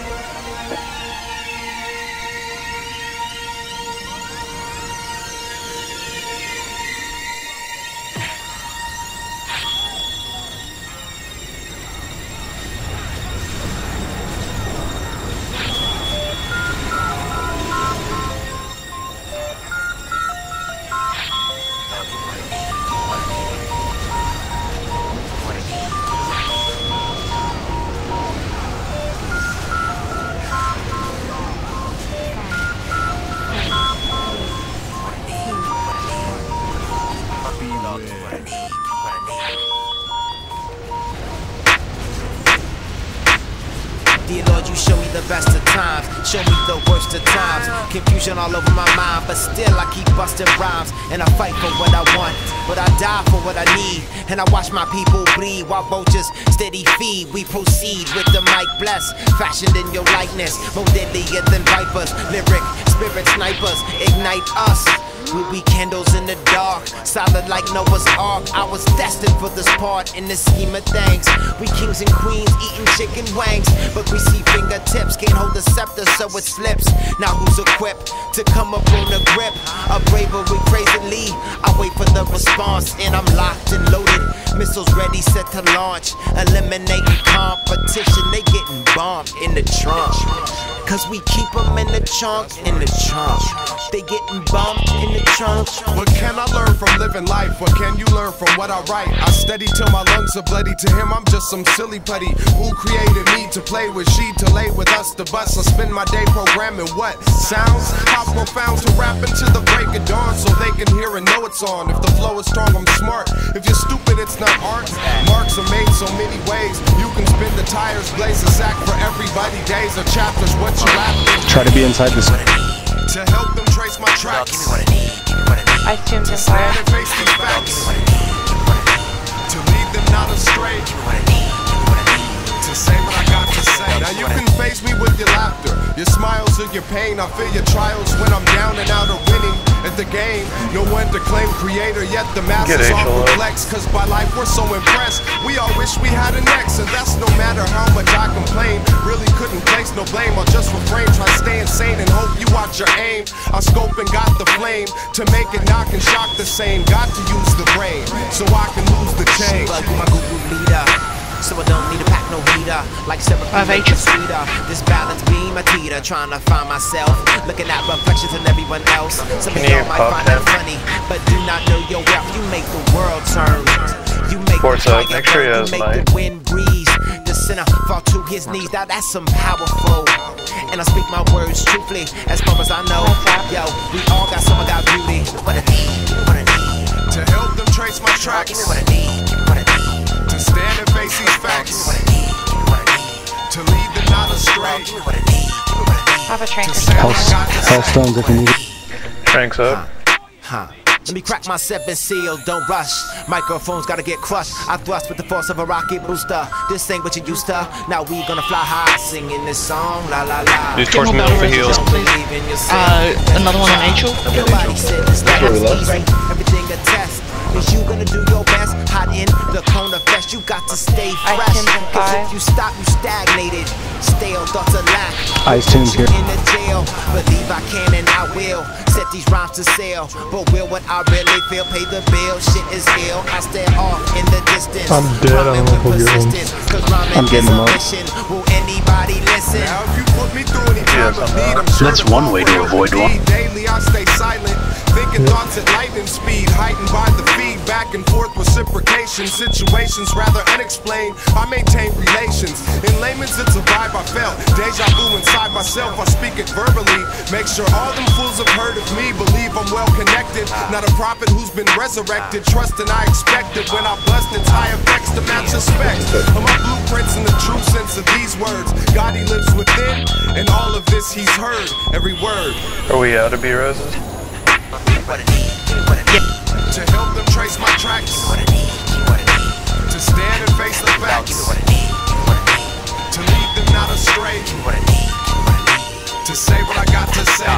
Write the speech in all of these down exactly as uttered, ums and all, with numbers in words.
Dear Lord, you show me the best of times, show me the worst of times. Confusion all over my mind, but still I keep busting rhymes. And I fight for what I want, but I die for what I need. And I watch my people bleed while vultures steady feed. We proceed with the mic blessed, fashioned in your likeness, more deadlier than vipers. Lyric spirit snipers ignite us. We'll be candles in the dark, solid like Noah's Ark. I was destined for this part in the scheme of things. We kings and queens eating chicken wings, but we see fingertips can't hold the scepter, so it slips. Now who's equipped to come up on the grip of bravery crazily? I wait for the response and I'm locked and loaded. Missiles ready, set to launch. Eliminating competition, they getting bombed in the trunk. Cause we keep them in the trunk, in the trunk. They getting bumped in the trunk. What can I learn from living life? What can you learn from what I write? I steady till my lungs are bloody. To him I'm just some silly putty. Who created me to play with? She to lay with us to bust. I spend my day programming what sounds? How profound to rap into the break of dawn, so they can hear and know it's on. If the flow is strong, I'm smart. If you're stupid, it's not art. Marks are made so many ways. You can spin the tires, blaze a sack for everybody. Days or chapters, what you after? Try to be inside this. To help them trace my tracks. I tuned in fire. To face these facts. To lead them not astray. To say what I got to say. Now you can face me with your laughter, your smiles or your pain. I feel your trials when I'm down and out or winning at the game. No one to claim creator, yet the masses all perplexed. Cause by life we're so impressed, we all wish we had an ex. And that's no matter how much I complain. Really couldn't place no blame, I'll just refrain. Try stay insane and hope you watch your aim. I scope and got the flame to make it knock and shock the same. Got to use the brain so I can lose the chain. So I don't need to pack no heater, like seven sweeter. This balance beam a teeter, trying to find myself, looking at reflections in everyone else. Some people might find that funny, but do not know your wealth. You make the world turn. You make the fire burn, you make the wind breeze. The sinner fall to his knees. Now that's some powerful. And I speak my words truthfully, as far as I know. Yo, we all got some of our beauty. What I need, what I need. To help them trace my tracks. What I need, what I need. To stand and face these facts. To lead them not astray. Have a trank. Hellstones if you need it. Tranks up. Huh. Let me crack my seven seal, don't rush. Microphones gotta get crushed. I thrust with the force of a rocket booster. This ain't what you used to. Now we gonna fly high, singing this song, la la la. Use torch middle for heals. Uh, another one on Angel. Nobody said this life is easy. Everything a test. Is you gonna do your best? Hot in the corner fest, you got to stay fresh. Cause if you stop, you stagnated. Stale thoughts are lack. Ice tunes here. In the jail, believe I can and I will set these rhymes to sail. But will what I really feel pay the bill? Shit is ill. I stare off in the distance. I'm dead. I don't know if you're on. I'm getting them up. Will anybody listen? Now if you put me through any time of need, I'm sure that's one way to avoid one. Daily I stay silent, thinking thoughts at lightning speed, heightened by the feed, back and forth reciprocation. Situations rather unexplained, I maintain relations. In layman's it's a vibe I felt, deja vu inside myself. I speak it verbally, make sure all them fools have heard of me. Believe I'm well connected, not a prophet who's been resurrected. Trust and I expect it when I bust its high effects to match the specs of my blueprints in the true sense of these words. God, he lives within, and all of this he's heard, every word. Are we out of B roses? To help them trace my tracks. To stand and face the facts. To lead them not astray. To say what I got to say.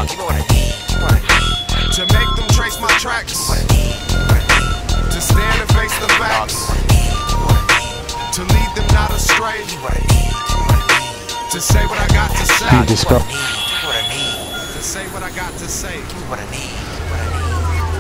To make them trace my tracks. To stand and face the facts. To lead them not astray. To say what I got to say. You dispel. Give me what I need. To say what I got to say. Give me what I need. What I need.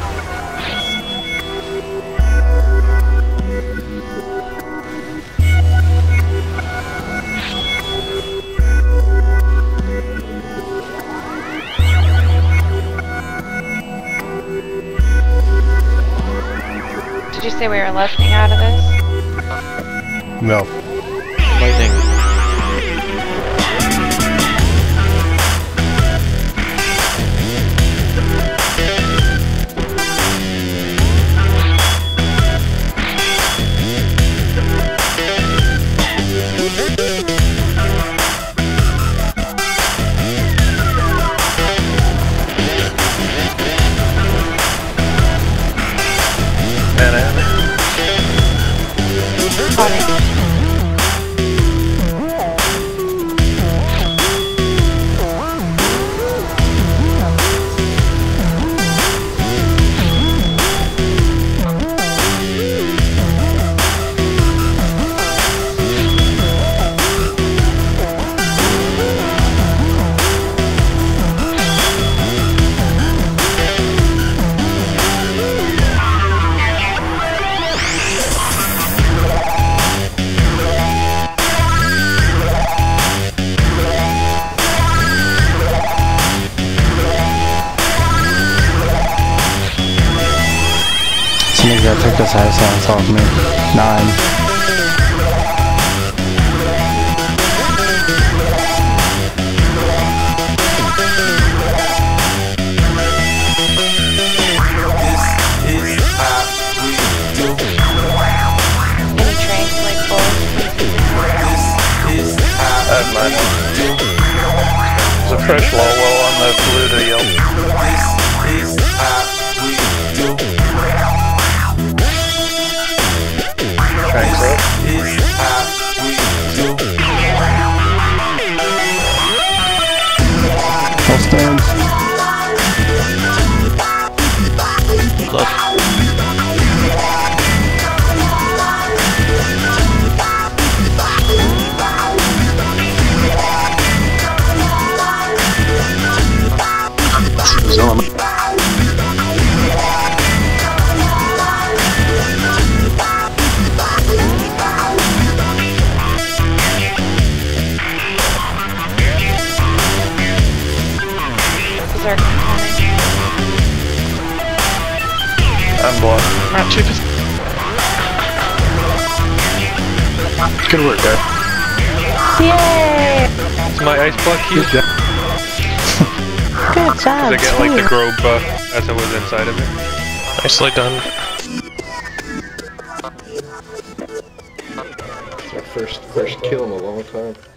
Did you say we were lifting out of this? No. Lightning. Somebody's gotta take this high silence off me. Nine. Any trains like full? I have mine. There's a fresh low well on the blue to yellow. Tranks up. All stands. Left. Zone. Berserk coming. I'm blocked. I'm at two percent. Good work, guys. Yay! Is my ice block cute? Good job. Good job. Does I get like the grow buff as it was inside of it? Nicely done. It's our first first kill in a long time.